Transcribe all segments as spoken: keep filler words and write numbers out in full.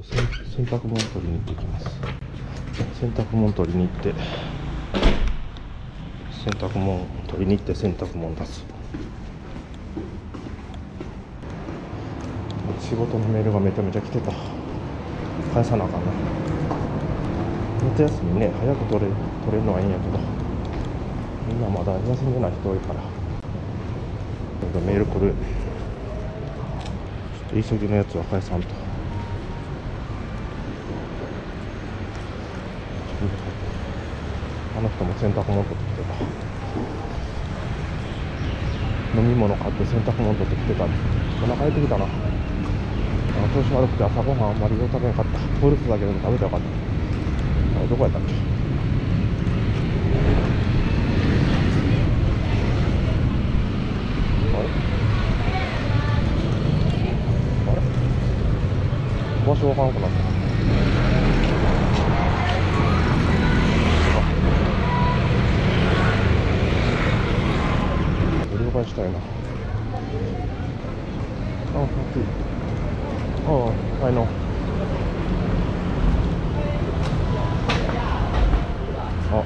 洗濯物取りに行ってきます。洗濯物取りに行って洗濯物取りに行って洗濯物出す。仕事のメールがめちゃめちゃ来てた。返さなあかんな。夏休みね、早く取れ取れるのはいいんやけど、みんなまだ休んでない人多いからメール来る。ちょっと急ぎのやつは返さんと。あの人も洗濯物取ってきてた。飲み物買って洗濯物取ってきてた。お腹空いてきたな。調子悪くて朝ごはんあんまり食べなかった。フルーツだけでも食べてよかった。あれどこやったっけ。あれあれ場所わからなくなった。了解したいな。あ、ハッピー。ああ、I know。あ、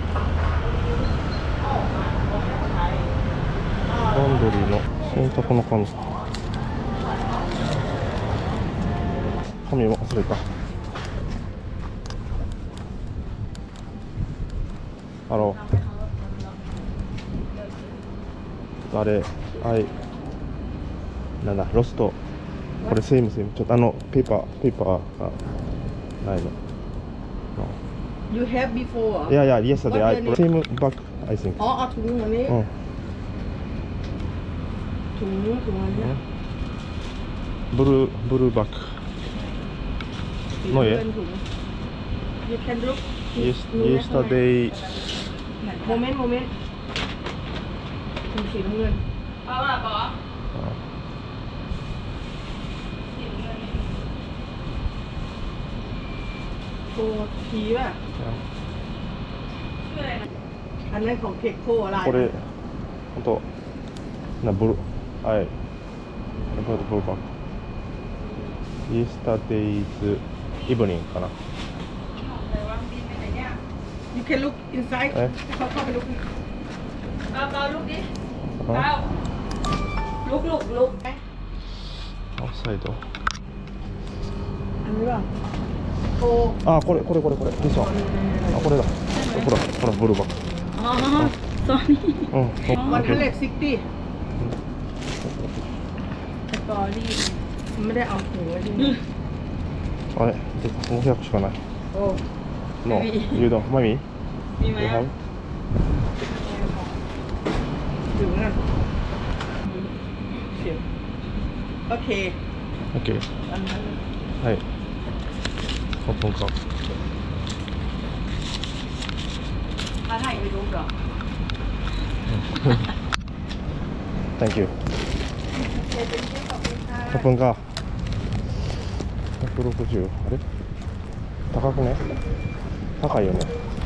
ランドリーの洗濯の紙。紙を忘れた。あの、あれ、あい、なんだ、ロスト。これセームセーム。ちょっとあのペーパーペーパーがないの。 You have before? Yeah, yeah. Yesterday I same bag, I think. อ๋อเอาถุงอันนี้うん。 ถุงถุงอันนี้ブルーブルーバッグ。のえ You can look. Yesterday. โมเมนต์โมเมนต์ถุงสีน้ำเงินเอาล่ะป๋อโคทีป่ะอันนั้นของเทคโคอะไรこれ本当なブルはいブルブルバッグ。Yesterday's evening かな。 You can look inside เขาเข้าไปลุกเบาเบาลุกดิเบาลุกลุกลุกアウトサイド。 อันนี้ป่ะโคあ、これこれこれこれ。This one。あ、これだ。ほらほらブルーバッグ。 อ๋อ sorry うん。 วันทะเลซิกตี้สตอรี่ไม่ได้เอาถุงไว้ที่นี่あれ、ごひゃくしかない。 โอ้ No, you don't. マミ？ มีไหม You have？ ถึงอ่ะเสียบโอเค OK。 อันนั้นはい。オープンか。 ถ้าถ่ายไปดูเหรอ Thank you。オープンか。ひゃくろくじゅう。あれ？高くね？高いよね。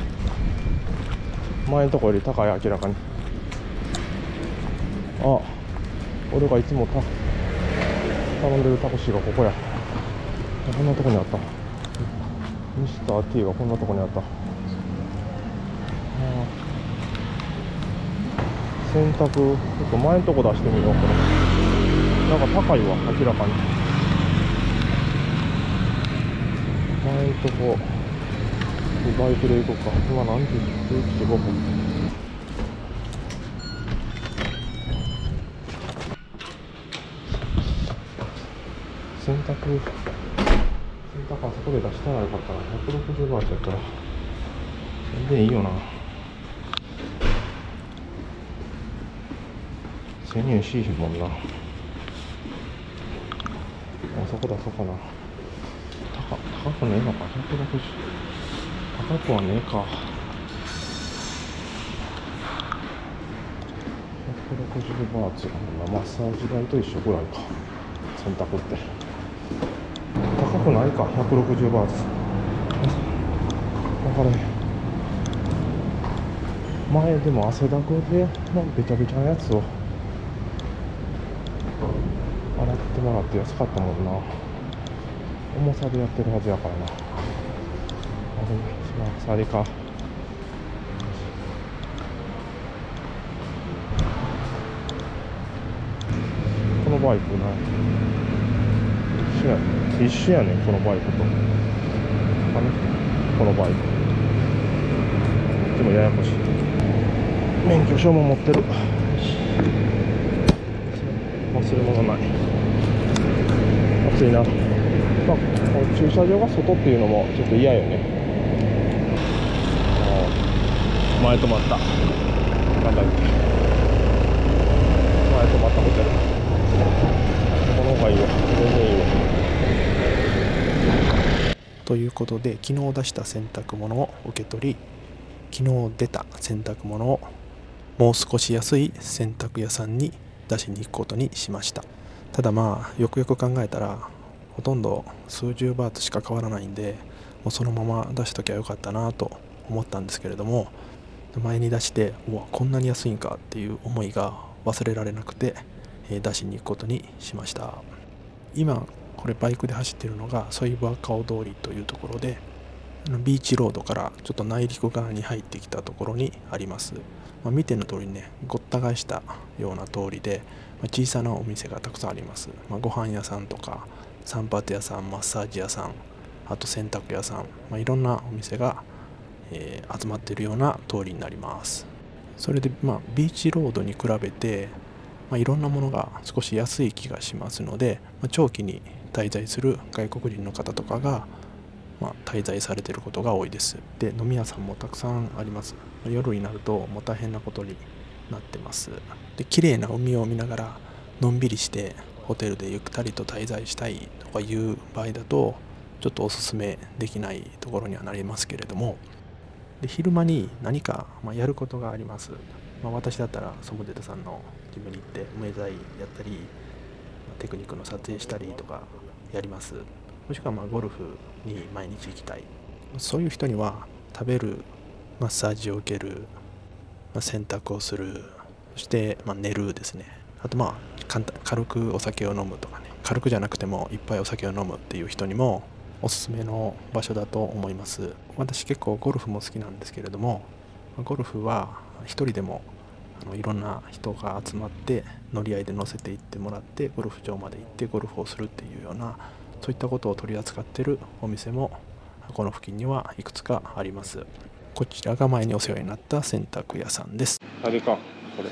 前のとこより高い、明らかに。あ、俺がいつもた頼んでるタクシーがここや。こんなとこにあった。ミスター T がこんなとこにあった。あ、洗濯、ちょっと前のとこ出してみよう。これなんか高いわ、明らかに。前のとこバイクで行こうか。今何時？じゅういちじごふん。洗濯、洗濯あそこで出したらよかったな。ひゃくろくじゅうバーツやったら全然いいよな。潜入しいひんもんな。あそこ出そうかな。高高くねえのか。ひゃくろくじゅう高くはねえか。ひゃくろくじゅうバーツ。マッサージ代と一緒ぐらいか。洗濯って高くないか。ひゃくろくじゅうバーツ。分かれへん。前でも汗だくでのべちゃべちゃなやつを洗ってもらって安かったもんな。 重さでやってるはずやからな。あれ、まあ、あれか。このバイクな、一緒やねん、一緒やねん、このバイクと。あのこのバイク。でもややこしい。免許証も持ってる。忘れ物ない。暑いな。まあ、駐車場が外っていうのもちょっと嫌よね。前止まった。なんだっけ。前止まったホテル。この方がいいわ。全然いいわ。 ということで、昨日出した洗濯物を受け取り、昨日出た洗濯物をもう少し安い洗濯屋さんに出しに行くことにしました。ただまあよくよく考えたらほとんど数十バーツしか変わらないんで、もうそのまま出しときゃよかったなと思ったんですけれども、前に出してうわこんなに安いんかっていう思いが忘れられなくて、えー出しに行くことにしました。今これバイクで走っているのがソイバーカオ通りというところで、ビーチロードからちょっと内陸側に入ってきたところにあります。まあ、見ての通りね、ごった返したような通りで、まあ、小さなお店がたくさんあります。まあ、ご飯屋さんとか散髪屋さん、マッサージ屋さん、あと洗濯屋さん、まあ、いろんなお店が、えー集まっているような通りになります。それで、まあ、ビーチロードに比べて、まあ、いろんなものが少し安い気がしますので、まあ、長期に滞在する外国人の方とかが、まあ、滞在されていることが多いです。で、飲み屋さんもたくさんあります。夜になるともう大変なことになってます。で、綺麗な海を見ながらのんびりしてホテルでゆったりと滞在したいとかいう場合だとちょっとおすすめできないところにはなりますけれども、で昼間に何か、まあ、やることがあります。まあ、私だったらソムデタさんのジムに行ってムエザイやったり、まあテクニックの撮影したりとかやります。もしくはまあゴルフに毎日行きたい、そういう人には食べる、マッサージを受ける、まあ、洗濯をする、そしてまあ寝るですね。あとまあ簡単軽くお酒を飲むとかね、軽くじゃなくてもいっぱいお酒を飲むっていう人にもおすすめの場所だと思います。私結構ゴルフも好きなんですけれども、ゴルフは一人でもあのいろんな人が集まって乗り合いで乗せていってもらってゴルフ場まで行ってゴルフをするっていうような、そういったことを取り扱っているお店もこの付近にはいくつかあります。こちらが前にお世話になった洗濯屋さんです。 あれか、これ。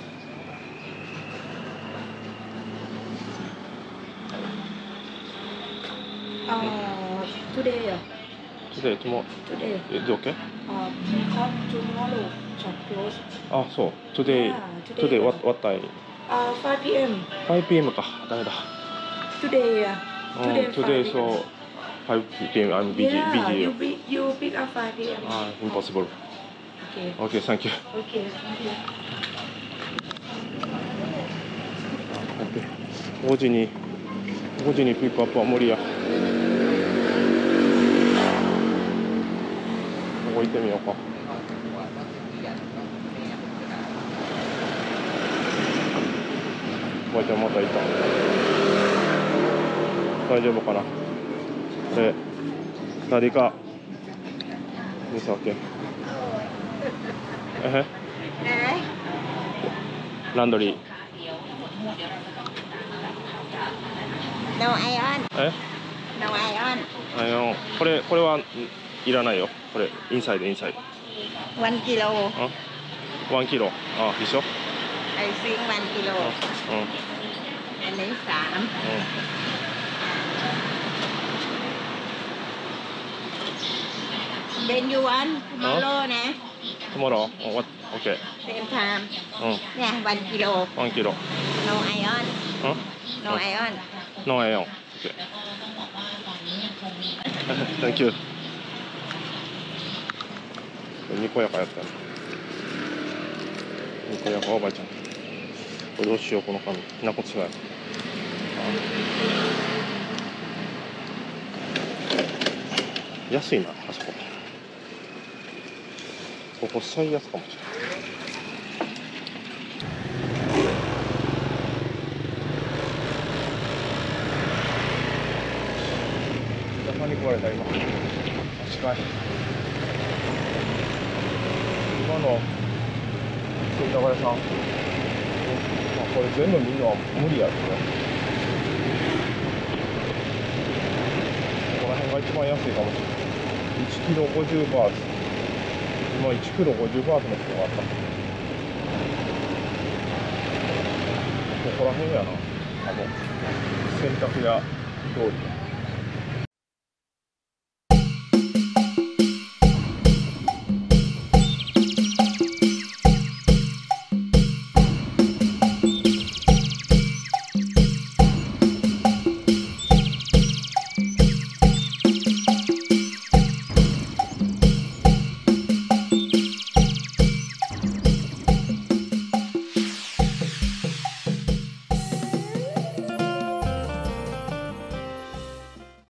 Uh, today, uh, Today, tomorrow. today. Is it okay? Uh, because tomorrow shop close. あ、そう。Today, Yeah, today. today what what time? Uh, five p m ファイブピーエム か。ダメだ。 Today, uh, うん today, today five so ファイブピーエム I'm busy Yeah, busy. you pick, you pick up five p m あ、impossible. Okay. Okay, thank you. Okay, thank you. ごじにごじにピックアップは無理や。ここ行ってみようか。おばあちゃんまたいた。大丈夫かな。で、何か見せけ。えへ。ランドリー。 No iron. え No iron. あのこれこれはいらないよ。これインサイドインサイド。 One kilo. あ、ワンキロ。あ、一緒。 I think one kilo. うん。 อันนี้สาม When you want tomorrow นะ Tomorrow? Oh, what? Okay. Same time うん。 เนี่ย one kilo. ワンキロ。 No iron. うん。 No iron. ノーエヨン。Okay. Thank you. にこやかやったね。にこやかおばあちゃん。これどうしようこの紙。きなこ違い。安いな、あそこ。ここ最安かもしれない。 れた今。近い。今の洗濯屋さん、まあ、これ全部見るのは無理やけど、ここら辺が一番安いかもしれない。いちキロごじゅうバーツ。今いちキロごじゅうバーツの人があった。ここら辺やな、多分洗濯屋通り。